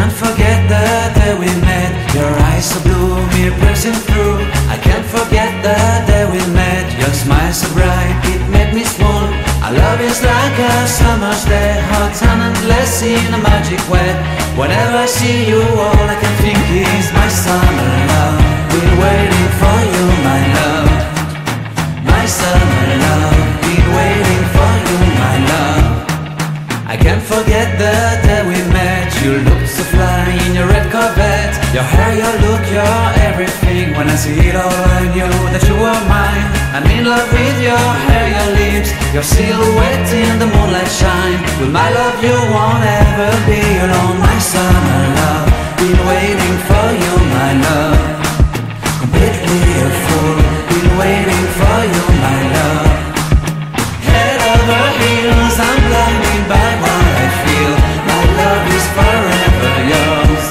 can't forget the day we met. Your eyes so blue, me piercing through. I can't forget the day we met. Your smile so bright, it made me swoon. Our love is like a summer's day, hot and endless in a magic way. Whenever I see you, all I can think is my summer love. Been waiting for you, my love. My summer love. Been waiting for you, my love. I can't forget the day we met. You looked so fly in your red Corvette. Your hair, your look, your everything. When I see it all, I knew that you were mine. I'm in love with your hair, your lips, your silhouette in the moonlight shine. With my love you won't ever be alone. My summer love, been waiting for you, my love. Completely a fool, been waiting for you, my love. Head over heels, I'm blinded by what I feel. My love is forever yours.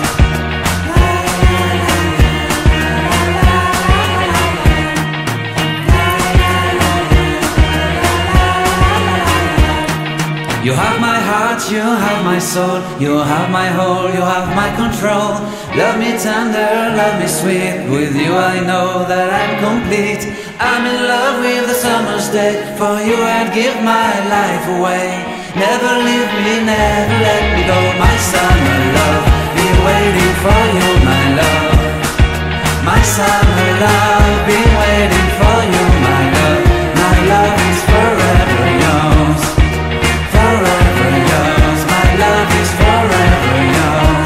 You have my heart, you have my soul. You have my whole, you have my control. Love me tender, love me sweet. With you I know that I'm complete. I'm in love with the summer's day. For you I'd give my life away. Never leave me, never let me go. My summer love, been waiting for you, my love. My summer love, been waiting for you, my love. My love is forever yours. Forever yours, my love is forever yours.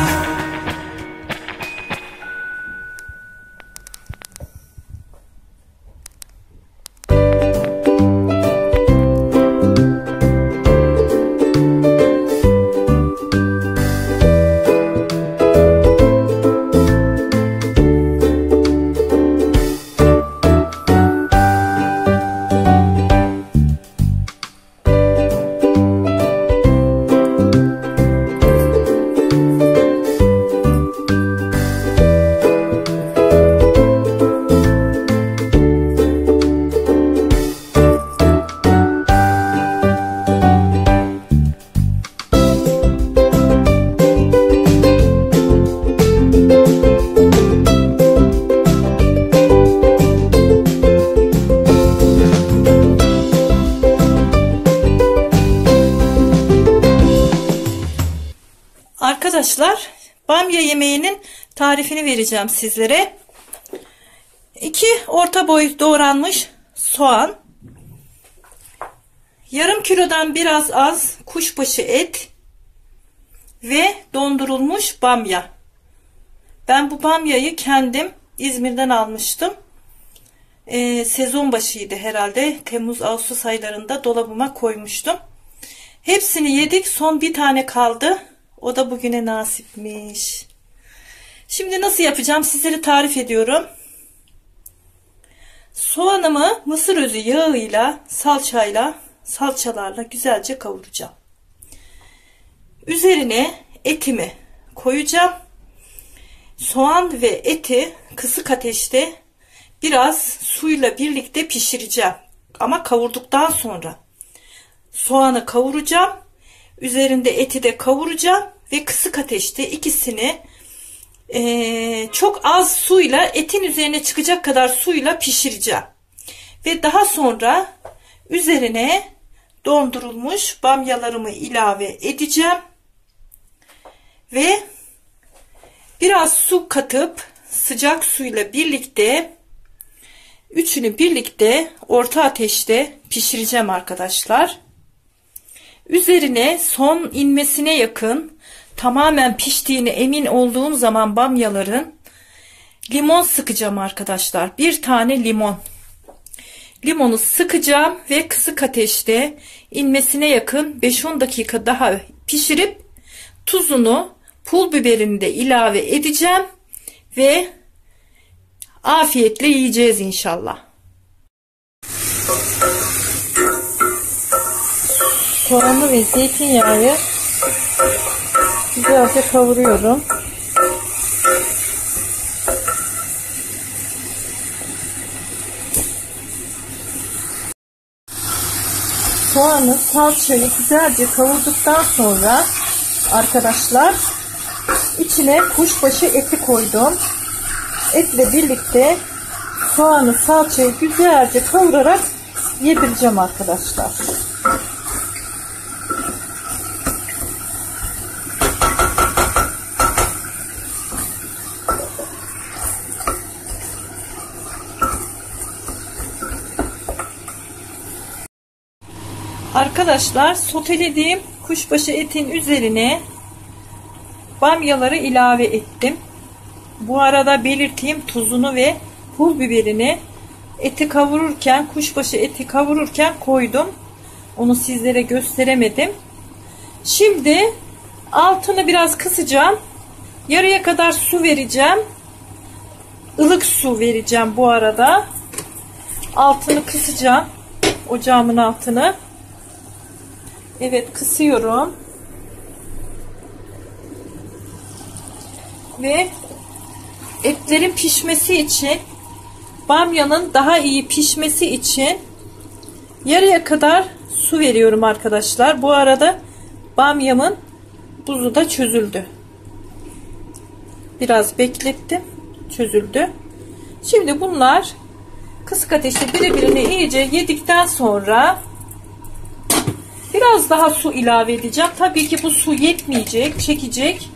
Arkadaşlar, bamya yemeğinin tarifini vereceğim sizlere. 2 orta boy doğranmış soğan, yarım kilodan biraz az kuşbaşı et ve dondurulmuş bamya. Ben bu bamyayı kendim İzmir'den almıştım. Sezon başıydı herhalde. Temmuz-Ağustos aylarında dolabıma koymuştum. Hepsini yedik. Son bir tane kaldı. O da bugüne nasipmiş. Şimdi nasıl yapacağım sizlere tarif ediyorum. Soğanımı mısır özü yağıyla, salçalarla güzelce kavuracağım. Üzerine etimi koyacağım. Soğan ve eti kısık ateşte biraz suyla birlikte pişireceğim. Ama kavurduktan sonra soğanı kavuracağım. Üzerinde eti de kavuracağım ve kısık ateşte ikisini çok az suyla, etin üzerine çıkacak kadar suyla pişireceğim. Ve daha sonra üzerine dondurulmuş bamyalarımı ilave edeceğim. Ve biraz su katıp sıcak suyla birlikte üçünü birlikte orta ateşte pişireceğim arkadaşlar. Üzerine son inmesine yakın, tamamen piştiğine emin olduğum zaman bamyaların limon sıkacağım arkadaşlar. Bir tane limon. Limonu sıkacağım ve kısık ateşte inmesine yakın 5-10 dakika daha pişirip tuzunu, pul biberini de ilave edeceğim ve afiyetle yiyeceğiz inşallah. Soğanı ve zeytinyağı güzelce kavuruyorum. Soğanı, salçayı güzelce kavurduktan sonra arkadaşlar içine kuşbaşı eti koydum. Etle birlikte soğanı, salçayı güzelce kavurarak yedireceğim arkadaşlar. Arkadaşlar sotelediğim kuşbaşı etin üzerine bamyaları ilave ettim. Bu arada belirteyim, tuzunu ve pul biberini eti kavururken, kuşbaşı eti kavururken koydum. Onu sizlere gösteremedim. Şimdi altını biraz kısacağım. Yarıya kadar su vereceğim. Ilık su vereceğim bu arada. Altını kısacağım. Ocağımın altını. Evet, kısıyorum. Ve etlerin pişmesi için, bamyanın daha iyi pişmesi için yarıya kadar su veriyorum arkadaşlar. Bu arada bamyamın buzu da çözüldü. Biraz beklettim. Çözüldü. Şimdi bunlar kısık ateşte birbirini iyice yedikten sonra biraz daha su ilave edeceğim. Tabii ki bu su yetmeyecek, çekecek.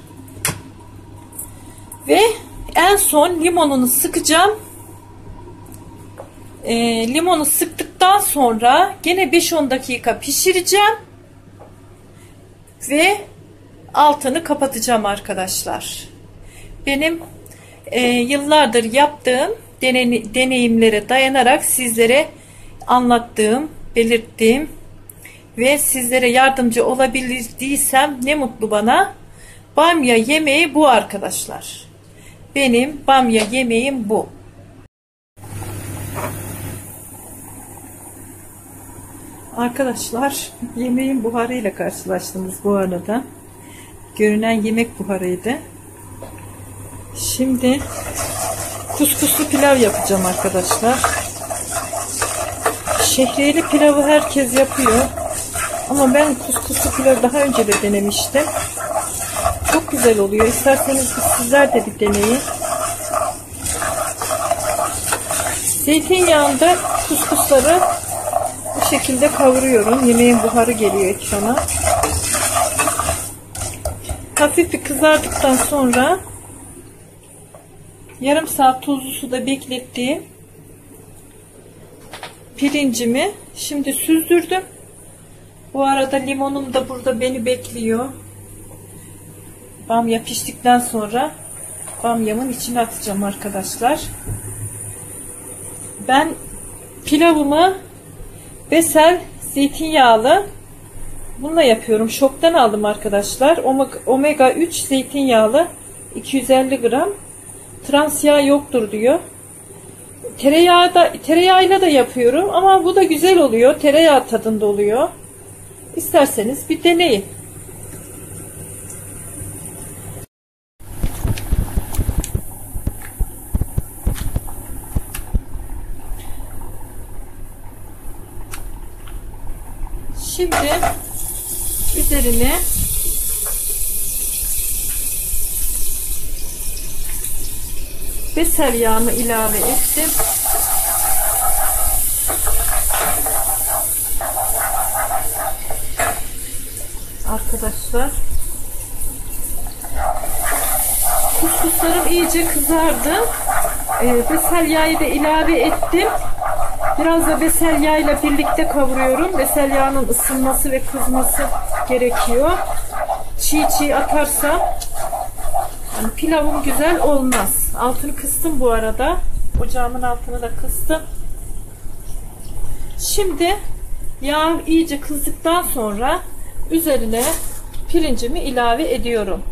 Ve en son limonunu sıkacağım. Limonu sıktıktan sonra gene 5-10 dakika pişireceğim. Ve altını kapatacağım arkadaşlar. Benim yıllardır yaptığım deneyimlere dayanarak sizlere anlattığım, belirttiğim ve sizlere yardımcı olabildiysem ne mutlu bana. Bamya yemeği bu arkadaşlar. Benim bamya yemeğim bu. Arkadaşlar, yemeğin buharıyla karşılaştınız bu arada. Görünen yemek buharıydı. Şimdi kuskuslu pilav yapacağım arkadaşlar. Şehriyeli pilavı herkes yapıyor. Ama ben kuskuslu pilav daha önce de denemiştim. Çok güzel oluyor. İsterseniz sizler de bir deneyin. Zeytinyağında kuskusları bu şekilde kavuruyorum. Yemeğin buharı geliyor ekrana. Hafif bir kızardıktan sonra yarım saat tuzlu suda beklettiğim pirincimi şimdi süzdürdüm. Bu arada limonum da burada beni bekliyor. Bamya piştikten sonra bamyamın içine atacağım arkadaşlar. Ben pilavımı besel zeytinyağlı bununla yapıyorum. Şoktan aldım arkadaşlar. Omega 3 zeytinyağlı 250 gram. Trans yağ yoktur diyor. Tereyağıyla da yapıyorum ama bu da güzel oluyor. Tereyağı tadında oluyor. İsterseniz bir deneyin. Şimdi üzerine besel yağımı ilave ettim. Arkadaşlar, kuskuslarım iyice kızardı. Besel yağı da ilave ettim. Biraz da besel yağıyla birlikte kavuruyorum. Besel yağının ısınması ve kızması gerekiyor. Çiğ çiğ atarsam yani pilavım güzel olmaz. Altını kıstım bu arada. Ocağımın altını da kıstım. Şimdi yağ iyice kızdıktan sonra üzerine pirincimi ilave ediyorum.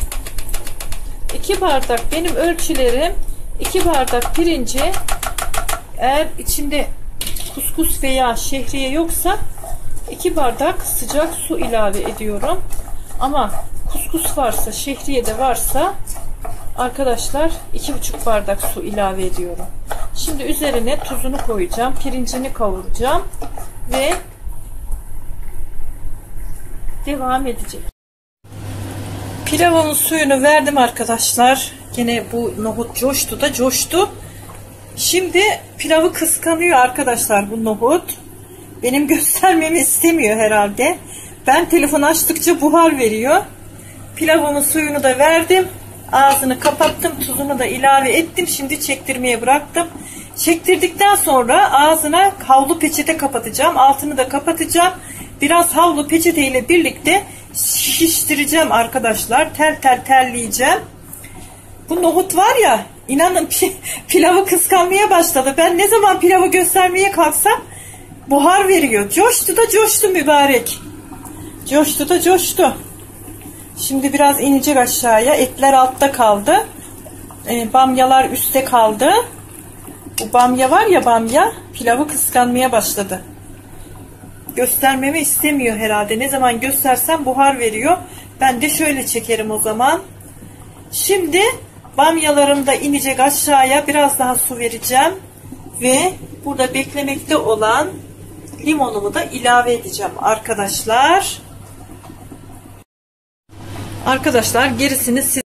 2 bardak benim ölçülerim. 2 bardak pirinci, eğer içinde kuskus veya şehriye yoksa 2 bardak sıcak su ilave ediyorum. Ama kuskus varsa, şehriye de varsa arkadaşlar 2,5 bardak su ilave ediyorum. Şimdi üzerine tuzunu koyacağım. Pirincini kavuracağım ve devam edecek. Pilavımın suyunu verdim arkadaşlar. Yine bu nohut coştu da coştu. Şimdi pilavı kıskanıyor arkadaşlar bu nohut. Benim göstermemi istemiyor herhalde. Ben telefon açtıkça buhar veriyor. Pilavımın suyunu da verdim. Ağzını kapattım. Tuzunu da ilave ettim. Şimdi çektirmeye bıraktım. Çektirdikten sonra ağzına havlu peçete kapatacağım. Altını da kapatacağım. Biraz havlu peçete ile birlikte şiştireceğim arkadaşlar. Tel tel telleyeceğim. Bu nohut var ya, inanın pilavı kıskanmaya başladı. Ben ne zaman pilavı göstermeye kalksam buhar veriyor. Coştu da coştu mübarek. Coştu da coştu. Şimdi biraz inecek aşağıya. Etler altta kaldı. Bamyalar üstte kaldı. Bu bamya var ya, bamya pilavı kıskanmaya başladı. Göstermemi istemiyor herhalde. Ne zaman göstersem buhar veriyor. Ben de şöyle çekerim o zaman. Şimdi bamyalarım da inecek aşağıya. Biraz daha su vereceğim. Ve burada beklemekte olan limonumu da ilave edeceğim arkadaşlar. Arkadaşlar gerisini siz